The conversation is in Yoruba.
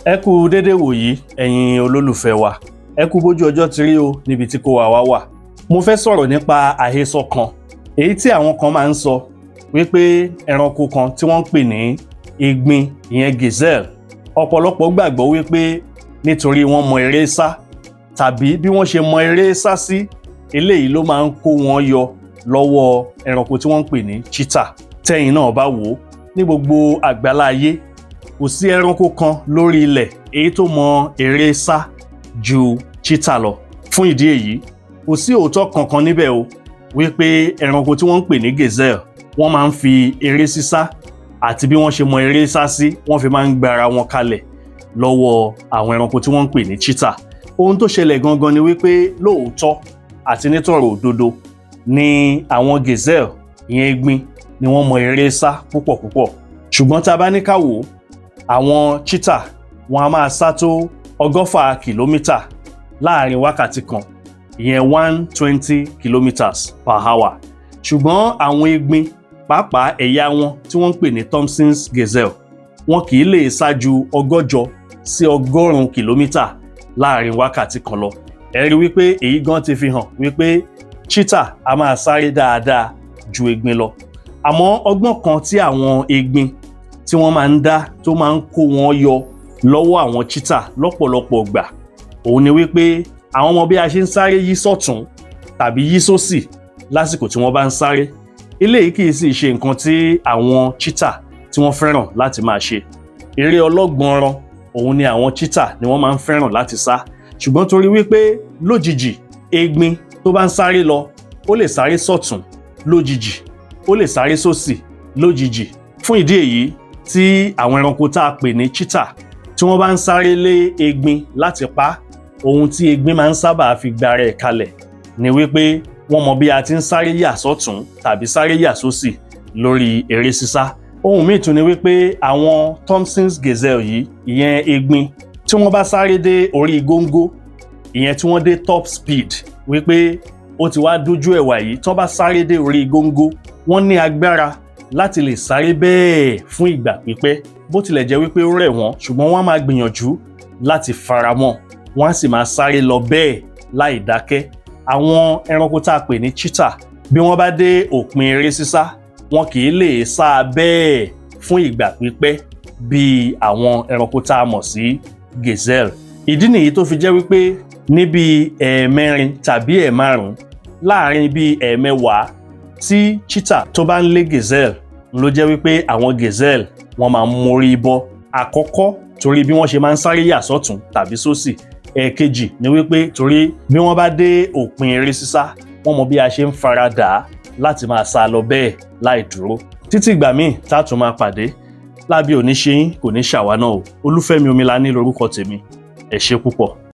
Ẹ kú dédé wòyí ẹ̀yin olólùfẹ́ wa. Ẹ kú bójú ọjọ́ ti rí o níbi tí kò wá wà. Mo fẹ́ sọ̀rọ̀ nípa àhesọ kan èyí tí àwọn kan máa ń sọ wípé ẹranko kan tí wọ́n ń pè ní egbin ìyẹn gazelle. Ọ̀pọ̀lọpọ̀ gbàgbọ́ wípé nítorí wọ́n mọ eré sá tàbí bí wọ́n ṣe mọ eré sá sí eléyìí ló máa ń kó wọn yọ lọ́wọ́ ẹranko tí wọ́n ń pè ní cheetah. Tẹ́yin náà bá wò ó ní gbogbo àgbálá ayé kò sí ẹranko kan lórí ilẹ̀ èyí tó mọ eré sá ju cheetah lọ. Fún ìdí èyí kò sí òótọ́ kankan níbẹ̀ o wípé ẹranko tí wọ́n ń pè ní gazelle wọ́n máa ń fi eré sísá àti bí wọ́n ṣe mọ eré sá sí wọ́n fi máa ń gbára wọn kalẹ̀ lọ́wọ́ àwọn ẹranko tí wọ́n ń pè ní cheetah. Ohun tó ṣẹlẹ̀ gangan ni wípé lóòótọ́ àti nítọ̀rọ̀ òdodo ni àwọn gazelle ìyẹn egbin ni wọ́n mọ eré sá púpọ̀ púpọ̀. Ṣùgbọ́n tá a bá ní ká wò ó àwọn cheetah wọn a máa sá tó 100 kìlómítà láàrin wákàtí kan ìyẹn 120 km/h. Ṣùgbọ́n àwọn egbin pàápàá ẹ̀yà wọn tí wọ́n ń pè ní Thompson's gazelle wọn kì í lè sá ju 100 sí 100 kìlómítà láàrin wákàtí kan lọ. Ẹ rí wípé èyí gan ti fi hàn wípé cheetah a máa sáré dáadáa ju egbin lọ. Àmọ́ ọgbọ́n kan tí àwọn egbin tí wọ́n máa ń dá tó máa ń kó wọn yọ lọ́wọ́ àwọn cheetah lọ́pọ̀lọpọ̀ ìgbà òun ni wípé àwọn mọ bí a ṣe ń sáré yí sọ́tún tàbí yí sósì lásìkò tí wọ́n bá ń sáré. Eléyìí kì í sì ṣe nǹkan tí àwọn cheetah tí wọ́n fẹ́ràn láti máa ṣe. Eré ọlọ́gbọnran òun ni àwọn cheetah ni wọ́n máa ń fẹ́ràn láti sá. Ṣùgbọ́n torí wípé lójijì egbin tó bá ń sáré lọ ó lè sáré sọ́tún lójijì ó lè sáré sósì lójijì. Fún ìdí èyí tí àwọn ẹranko tá a pè ní cheetah tí wọ́n bá ń sáré lé egbin láti pa, ohun tí egbin máa ń sábà fi gbára ẹ̀ kalẹ̀ ni wípé wọ́n mọ bí a ti ń sáré yà sọ́tún tàbí sáré yà sósì lórí eré sísá. Ohun míì tún ni wípé àwọn Thompson's gazelle yìí ìyẹn egbin tí wọ́n bá sáré dé orí góńgó ìyẹn tí wọ́n dé top speed wípé ó ti wá dójú ẹ̀wà yìí tí wọ́n bá sáré dé orí góńgó wọ́n ní agbára láti lè sáré bẹ́ẹ̀ fún ìgbà pípẹ́ bó tilẹ̀ jẹ́ wípé ó rẹ̀ wọ́n ṣùgbọ́n wọ́n á máa gbìyànjú láti faramọ́ wọ́n á sì máa sáré lọ bẹ́ẹ̀ láì dákẹ́. Àwọn ẹranko tá a pè ní cheetah bí wọ́n bá dé òpin eré sísá wọn kì í lè sá bẹ́ẹ̀ fún ìgbà pípẹ́ bí àwọn ẹranko tá a mọ̀ sí gazelle. Ìdí nìyí tó fi jẹ́ wípé níbi ẹ̀ẹ̀mẹrin tàbí ẹ̀ẹ̀márùn-ún láàrin bí ẹ̀ẹ̀mẹwàá tí cheetah tó bá ń lé gazelle ló jẹ́ wípé àwọn gazelle wọ́n máa ń mórí bọ́. Àkọ́kọ́ torí bí wọ́n ṣe máa ń sáré yà sọ́tún tàbí sósì. Ẹ̀ẹ̀kejì ni wípé torí bí wọ́n bá dé òpin eré sísá wọ́n mọ bí a ṣe ń fara dà á láti máa sá lọ bẹ́ẹ̀ láì dúró. Títí ìgbà míì tá a tún máa pàdé lábí òní ṣe yín kò ní ṣàwa náà o. Olúfẹ́mi Omilani lórúkọ tèmi. Ẹ ṣé púpọ̀.